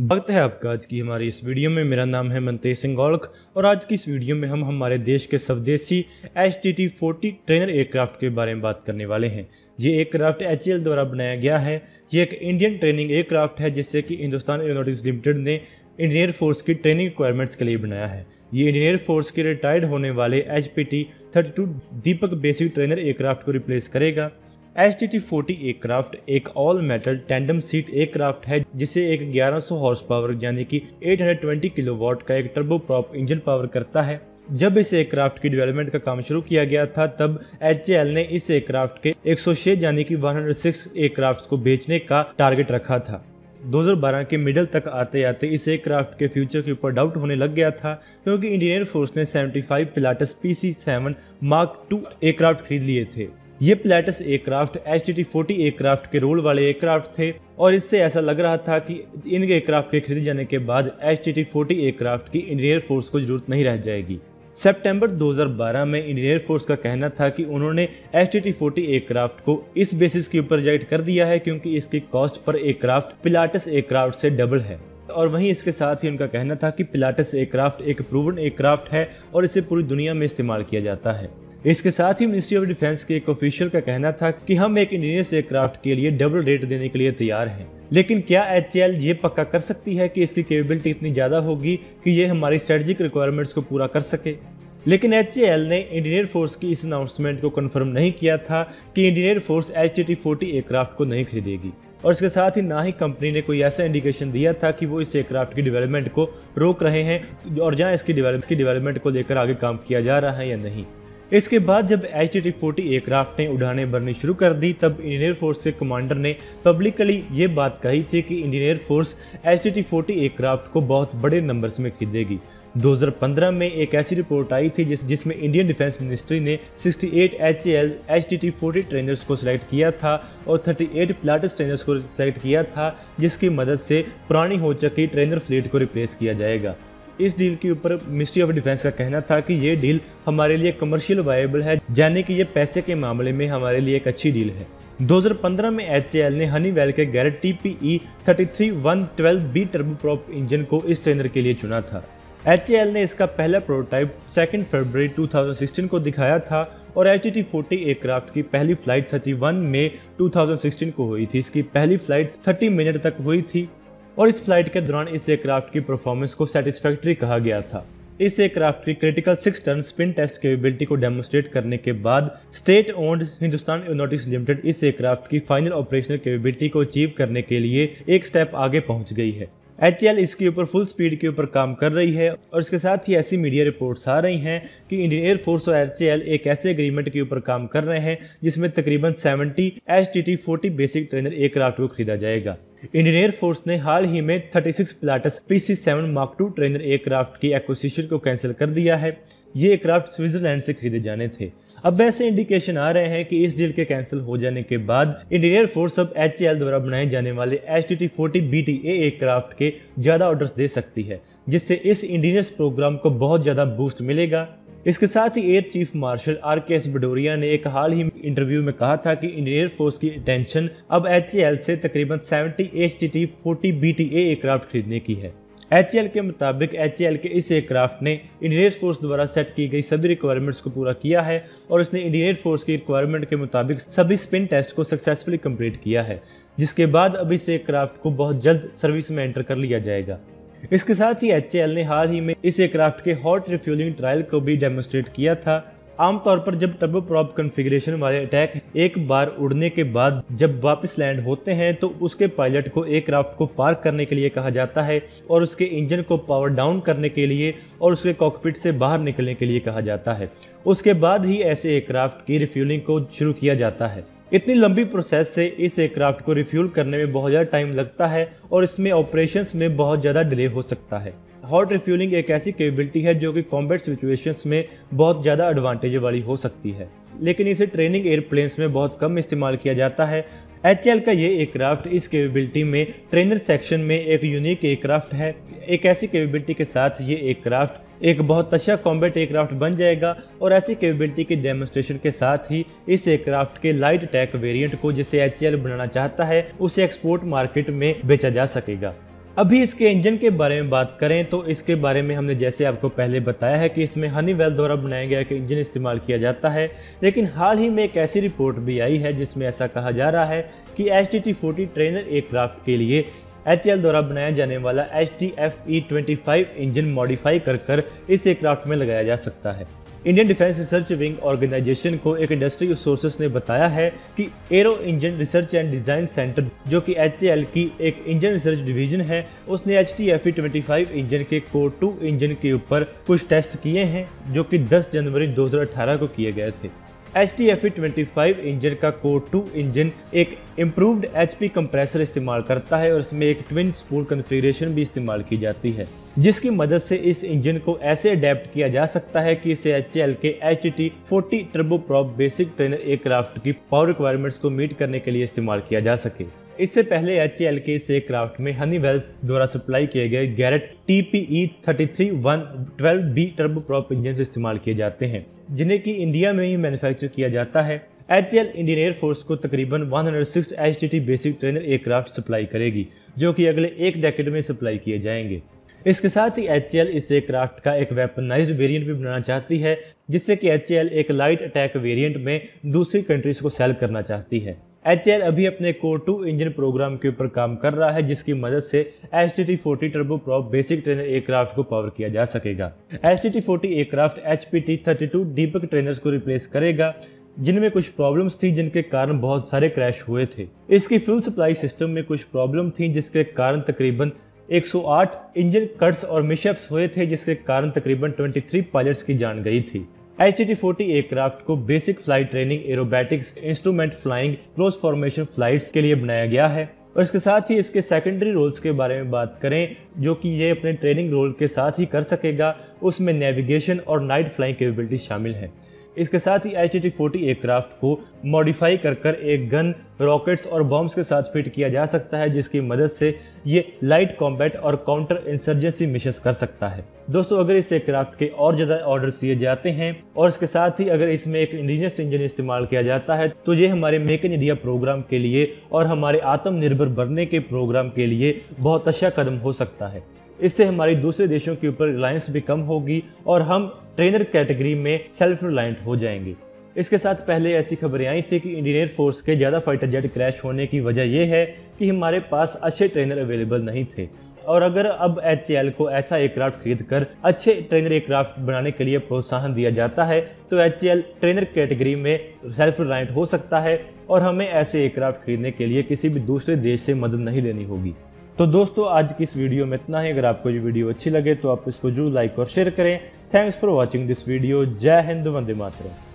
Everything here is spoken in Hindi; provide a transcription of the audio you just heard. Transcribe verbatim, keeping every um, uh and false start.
स्वागत है आपका आज की हमारी इस वीडियो में। मेरा नाम है मनतेज सिंह गौलख और आज की इस वीडियो में हम हमारे देश के स्वदेशी H T T forty trainer aircraft के बारे में बात करने वाले हैं। ये एयरक्राफ्ट एच ए एल द्वारा बनाया गया है। ये एक इंडियन ट्रेनिंग एयरक्राफ्ट है जिससे कि हिंदुस्तान एरोनॉटिक्स लिमिटेड ने इंडियन एयरफोर्स की ट्रेनिंग रिक्वायरमेंट्स के लिए बनाया है। ये इंडियन एयरफोर्स के रिटायर्ड होने वाले H P T thirty two Deepak basic trainer aircraft को रिप्लेस करेगा। H T T forty aircraft एक all metal tandem seat aircraft है जिसे एक ग्यारह सौ हॉर्स पावर यानी कि आठ सौ बीस किलोवाट का एक टर्बो प्रॉप इंजन पावर करता है। जब इस एयरक्राफ्ट की डेवलपमेंट का काम शुरू किया गया था तब एच ए एल ने इस एयरक्राफ्ट के एक सौ छह यानी कि एक सौ छह एयरक्राफ्ट को बेचने का टारगेट रखा था। दो हज़ार बारह के मिडल तक आते आते इस एयरक्राफ्ट के फ्यूचर के ऊपर डाउट होने लग गया था क्योंकि इंडियन एयरफोर्स ने पचहत्तर Pilatus P C seven mark two aircraft खरीद लिए थे। ये Pilatus aircraft H T T forty aircraft के रोल वाले एयरक्राफ्ट थे और इससे ऐसा लग रहा था कि इन एयरक्राफ्ट के खरीदे जाने के बाद H T T forty aircraft की इंडियन एयरफोर्स को जरूरत नहीं रह जाएगी। सितंबर दो हज़ार बारह में इंडियन एयरफोर्स का कहना था कि उन्होंने H T T forty aircraft को इस बेसिस के ऊपर रिजेक्ट कर दिया है क्योंकि इसकी कॉस्ट पर एयरक्राफ्ट पिलाटस एयरक्राफ्ट से डबल है। और वहीं इसके साथ ही उनका कहना था कि पिलाटस एयरक्राफ्ट एक प्रूवन एयरक्राफ्ट है और इसे पूरी दुनिया में इस्तेमाल किया जाता है। इसके साथ ही मिनिस्ट्री ऑफ डिफेंस के एक ऑफिशियल का कहना था कि हम एक इंडियन एयरक्राफ्ट के लिए डबल रेट देने के लिए तैयार हैं। लेकिन क्या एच ए एल ये पक्का कर सकती है कि इसकी कैपेबिलिटी इतनी ज्यादा होगी कि ये हमारी स्ट्रेटेजिक रिक्वायरमेंट्स को पूरा कर सके? लेकिन एच ए एल ने इंडियन एयरफोर्स की इस अनाउंसमेंट को कंफर्म नहीं किया था कि Indian air force H T T forty aircraft को नहीं खरीदेगी और इसके साथ ही ना ही कंपनी ने कोई ऐसा इंडिकेशन दिया था कि वो इस एयरक्राफ्ट की डेवलपमेंट को रोक रहे हैं और जहां इसकी डेवलपमेंट को लेकर आगे काम किया जा रहा है या नहीं। इसके बाद जब H T T forty aircraft ने उड़ानें भरनी शुरू कर दी तब इंडियन एयरफोर्स के कमांडर ने पब्लिकली ये बात कही थी कि Indian air force H T T forty aircraft को बहुत बड़े नंबर्स में खरीदेगी। दो हज़ार पंद्रह में एक ऐसी रिपोर्ट आई थी जिस जिसमें इंडियन डिफेंस मिनिस्ट्री ने अड़सठ H A L H T T forty trainers को सिलेक्ट किया था और अड़तीस पिलाटस ट्रेनर्स को सिलेक्ट किया था जिसकी मदद से पुरानी हो चुकी ट्रेनर फ्लीट को रिप्लेस किया जाएगा। इस डील के ऊपर मिनिस्ट्री ऑफ डिफेंस का कहना था कि ये डील हमारे लिए कमर्शियल वायबल है, यानी कि ये पैसे के मामले में हमारे लिए एक अच्छी डील है। दो हज़ार पंद्रह में एच ए एल ने हनीवेल के Garrett T P E thirty three one twelve B turboprop engine को इस ट्रेनर के लिए चुना था। एच ए एल ने इसका पहला प्रोटोटाइप सेकेंड फरवरी दो हज़ार सोलह को दिखाया था और H T T forty aircraft की पहली फ्लाइट इकतीस मई दो हज़ार सोलह को हुई थी। इसकी पहली फ्लाइट तीस मिनट तक हुई थी और इस फ्लाइट के दौरान इस एयरक्राफ्ट की परफॉर्मेंस को सेटिस्फैक्टरी कहा गया था। इस एयरक्राफ्ट की critical six turn spin test capability को डेमोस्ट्रेट करने के बाद state owned Hindustan aeronautics Limited इस एयरक्राफ्ट की फाइनल ऑपरेशनल कैपेबिलिटी को अचीव करने के लिए एक स्टेप आगे पहुंच गई है। एच ए एल इसके ऊपर फुल स्पीड के ऊपर काम कर रही है और इसके साथ ही ऐसी मीडिया रिपोर्ट्स आ रही हैं कि इंडियन एयरफोर्स और एच ए एल एक ऐसे एग्रीमेंट के ऊपर काम कर रहे हैं जिसमें तकरीबन सत्तर H T T forty basic trainer aircraft को खरीदा जाएगा। इंडियन एयरफोर्स ने हाल ही में छत्तीस Pilatus P C seven mark two trainer aircraft की एक्विजिशन को कैंसिल कर दिया है। ये एयरक्राफ्ट स्विट्जरलैंड से खरीदे जाने थे। अब ऐसे इंडिकेशन आ रहे हैं कि इस डील के कैंसिल हो जाने के बाद इंडियन एयरफोर्स अब एच ए एल द्वारा बनाए जाने वाले H T T forty B T A aircraft के ज्यादा ऑर्डर्स दे सकती है जिससे इस इंडियस प्रोग्राम को बहुत ज्यादा बूस्ट मिलेगा। इसके साथ ही air chief marshal R K S Bhadauria ने एक हाल ही इंटरव्यू में कहा था कि इंडियन एयरफोर्स की अटेंशन अब एच ए एल से तकरीबन सत्तर H T T forty B T A aircraft खरीदने की है। एच ए एल के मुताबिक एच ए एल के इस एयरक्राफ्ट ने इंडियन एयरफोर्स द्वारा सेट की गई सभी रिक्वायरमेंट्स को पूरा किया है और इसने इंडियन एयरफोर्स की रिक्वायरमेंट के मुताबिक सभी स्पिन टेस्ट को सक्सेसफुली कंप्लीट किया है, जिसके बाद अब इस एयरक्राफ्ट को बहुत जल्द सर्विस में एंटर कर लिया जाएगा। इसके साथ ही एच ए एल ने हाल ही में इस एयरक्राफ्ट के हॉट रिफ्यूलिंग ट्रायल को भी डेमोस्ट्रेट किया था। आमतौर पर जब टर्बोप्रॉप कॉन्फ़िगरेशन वाले अटैक एक बार उड़ने के बाद जब वापस लैंड होते हैं तो उसके पायलट को एयरक्राफ्ट को पार्क करने के लिए कहा जाता है और उसके इंजन को पावर डाउन करने के लिए और उसके कॉकपिट से बाहर निकलने के लिए कहा जाता है। उसके बाद ही ऐसे एयरक्राफ्ट की रिफ्यूलिंग को शुरू किया जाता है। इतनी लंबी प्रोसेस से इस एयरक्राफ्ट को रिफ्यूल करने में बहुत ज़्यादा टाइम लगता है और इसमें ऑपरेशंस में बहुत ज़्यादा डिले हो सकता है। हॉट रिफ्यूलिंग एक ऐसी कैपेबिलिटी है जो कि कॉम्बैट सिचुएशंस में बहुत ज़्यादा एडवांटेज वाली हो सकती है, लेकिन इसे ट्रेनिंग एयरप्लेन्स में बहुत कम इस्तेमाल किया जाता है। एच ए एल का ये एयरक्राफ्ट इस कैपेबिलिटी में ट्रेनर सेक्शन में एक यूनिक एयरक्राफ्ट है। एक ऐसी कैपेबिलिटी के साथ ये एयरक्राफ्ट एक बहुत अच्छा कॉम्बैट एयरक्राफ्ट बन जाएगा और ऐसी कैपेबिलिटी के डेमोन्स्ट्रेशन के साथ ही इस एयरक्राफ्ट के लाइट अटैक वेरिएंट को जिसे एच ए एल बनाना चाहता है उसे एक्सपोर्ट मार्केट में बेचा जा सकेगा। अभी इसके इंजन के बारे में बात करें तो इसके बारे में हमने जैसे आपको पहले बताया है कि इसमें हनीवेल द्वारा बनाया गया एक इंजन इस्तेमाल किया जाता है, लेकिन हाल ही में एक ऐसी रिपोर्ट भी आई है जिसमें ऐसा कहा जा रहा है कि H T T forty trainer aircraft के लिए एच ए एल द्वारा बनाया जाने वाला H T F E twenty five engine modify कर कर इस एयरक्राफ्ट में लगाया जा सकता है। Indian defence research wing organisation को एक इंडस्ट्री सोर्सेस ने बताया है कि aero engine research and design centre, जो कि एच ए एल की एक इंजन रिसर्च डिवीजन है, उसने H T F E twenty five engine के कोर टू इंजन के ऊपर कुछ टेस्ट किए हैं जो कि दस जनवरी दो हज़ार अठारह को किए गए थे। H T F E twenty five engine का कोर टू इंजन एक इम्प्रूव्ड एच पी कंप्रेसर इस्तेमाल करता है और इसमें एक ट्विन स्पूल कॉन्फ़िगरेशन भी इस्तेमाल की जाती है, जिसकी मदद से इस इंजन को ऐसे अडेप्ट किया जा सकता है कि इसे एच ए एल के H T T forty turboprop basic trainer aircraft की पावर रिक्वायरमेंट्स को मीट करने के लिए इस्तेमाल किया जा सके। इससे पहले एच ए एल के इस एयरक्राफ्ट में हनीवेल द्वारा सप्लाई किए गए Garrett T P E thirty three one twelve B turboprop engine इस्तेमाल किए जाते हैं, जिन्हें कि इंडिया में ही मैन्युफैक्चर किया जाता है। H A L Indian air force को तकरीबन एक सौ छह H T T basic trainer aircraft supply करेगी, जो कि अगले एक डेकेड में सप्लाई किए जाएंगे। इसके साथ ही एच ए एल इस एयरक्राफ्ट का एक वेपनाइज्ड वेरिएंट भी बनाना चाहती है, जिससे कि एच ए एल एक लाइट अटैक वेरिएंट में दूसरी कंट्रीज को सेल करना चाहती है। एच ए एल अभी अपने कोर टू इंजन प्रोग्राम के ऊपर काम कर रहा है, जिसकी मदद से H T T forty turboprop basic trainer aircraft को पावर किया जा सकेगा। H T T forty aircraft H P T thirty two Deepak trainers को रिप्लेस करेगा, जिनमें कुछ प्रॉब्लम्स थी जिनके कारण बहुत सारे क्रैश हुए थे। इसकी फ्यूल सप्लाई सिस्टम में कुछ प्रॉब्लम थी जिसके कारण तकरीबन एक सौ आठ इंजन कट्स और मिशअप्स हुए थे, जिसके कारण तकरीबन तेईस पायलट्स की जान गई थी। H T T forty aircraft को basic flight training, aerobatics, instrument flying, close formation flights के लिए बनाया गया है। और इसके साथ ही इसके सेकेंडरी रोल्स के बारे में बात करें, जो कि ये अपने ट्रेनिंग रोल के साथ ही कर सकेगा, उसमें नेविगेशन और नाइट फ्लाइंग कैपेबिलिटीज शामिल हैं। इसके साथ ही H T T forty aircraft को मॉडिफाई कर कर एक गन, रॉकेट्स और बॉम्ब्स के साथ फिट किया जा सकता है, जिसकी मदद से ये लाइट कॉम्बैट और काउंटर इंसर्जेंसी मिशंस कर सकता है। दोस्तों, अगर इस एयरक्राफ्ट के और ज़्यादा ऑर्डर्स दिए जाते हैं और इसके साथ ही अगर इसमें एक इंडिजिनस इंजन इस्तेमाल किया जाता है, तो ये हमारे मेक इन इंडिया प्रोग्राम के लिए और हमारे आत्मनिर्भर बनने के प्रोग्राम के लिए बहुत अच्छा कदम हो सकता है। इससे हमारी दूसरे देशों के ऊपर रिलायंस भी कम होगी और हम ट्रेनर कैटेगरी में सेल्फ रिलायंट हो जाएंगे। इसके साथ पहले ऐसी खबरें आई थी कि इंडियन एयरफोर्स के ज़्यादा फाइटर जेट क्रैश होने की वजह यह है कि हमारे पास अच्छे ट्रेनर अवेलेबल नहीं थे, और अगर अब एच ए एल को ऐसा एयरक्राफ्ट खरीद कर अच्छे ट्रेनर एयरक्राफ्ट बनाने के लिए प्रोत्साहन दिया जाता है, तो H A L trainer category में सेल्फ रिलायंट हो सकता है और हमें ऐसे एयरक्राफ्ट खरीदने के लिए किसी भी दूसरे देश से मदद नहीं लेनी होगी। तो दोस्तों, आज की इस वीडियो में इतना ही। अगर आपको ये वीडियो अच्छी लगे तो आप इसको जरूर लाइक और शेयर करें। Thanks for watching this video. जय हिंद, वंदे मातरम।